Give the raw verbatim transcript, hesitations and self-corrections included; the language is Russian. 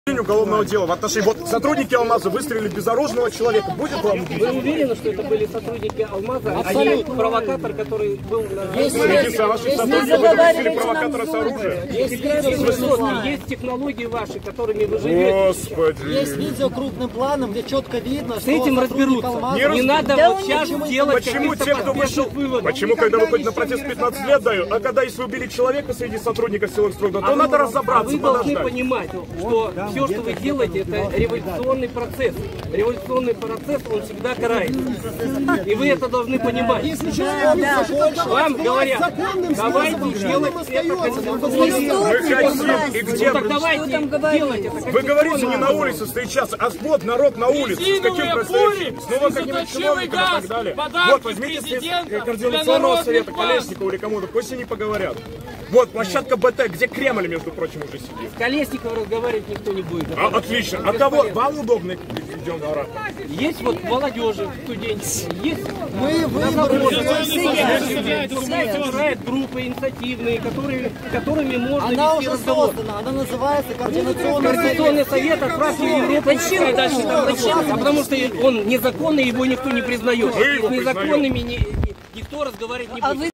Уголовного дела в отношении вот сотрудники Алмаза выстрелили в безоружного человека. Будет вам? Вы уверены, что это были сотрудники Алмаза, а не провокатор, который был на... Есть, Среди ваших сотрудников выпустили провокатора с оружием. Есть, есть технологии ваши, которыми вы живете. Господи. Есть видео крупным планом, где четко видно, с что этим разберутся. Алмаза... Не, не надо да вот сейчас делать Почему те, кто вышел, почему, когда выходит на протест, пятнадцать лет дают, а когда если убили человека среди сотрудников силовых структур, то а надо вы, разобраться, а вы должны подождать. понимать, что все, что вы делаете, это революционный процесс. Революционный процесс, он всегда карается. И вы это должны понимать. Вам говорят, давайте делать это конституционно. Мы хотим, и где? Ну, так давайте делать это. Вы говорите не на улице встречаться, а вот народ на улице. С каким представителем? С новым каким-нибудь чиновником и так далее. Вот, возьмите координационного совета, Колесникова или кому-то, пусть они поговорят. Вот, площадка БТ, где Кремль, между прочим, уже сидит. С Колесниковым разговаривать никто не будет. А, отлично. А кого? Вам удобно идем в Араб? Есть вот молодежи, студенты, есть Мы собирают группы инициативные, которые, которыми можно Она вести уже разговор. создана, она называется Координационный Координационный совет отправки в Европу. Почему? Дальше там почему? А потому что он незаконный, его никто не признает. Вы его С незаконными ни- никто разговаривать не будет.